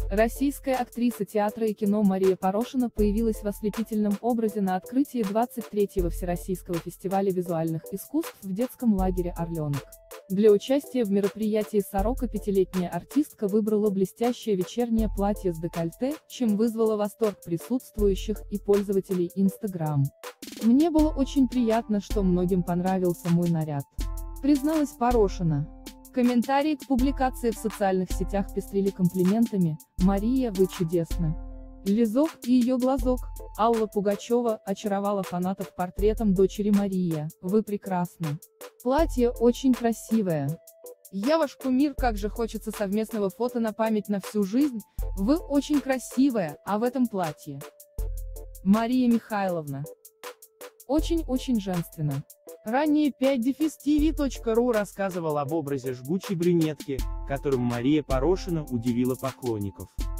Российская актриса театра и кино Мария Порошина появилась в ослепительном образе на открытии 23-го Всероссийского фестиваля визуальных искусств в детском лагере «Орленок». Для участия в мероприятии 45-летняя артистка выбрала блестящее вечернее платье с декольте, чем вызвала восторг присутствующих и пользователей Instagram. «Мне было очень приятно, что многим понравился мой наряд», призналась Порошина. Комментарии к публикации в социальных сетях пестрили комплиментами: «Мария, вы чудесны!» Лизок и ее глазок. Алла Пугачева очаровала фанатов портретом дочери Мария: «Вы прекрасны! Платье очень красивое! Я ваш кумир, как же хочется совместного фото на память на всю жизнь! Вы очень красивая, а в этом платье Мария Михайловна очень-очень женственно». Ранее 5-tv.ru рассказывал об образе жгучей брюнетки, которым Мария Порошина удивила поклонников.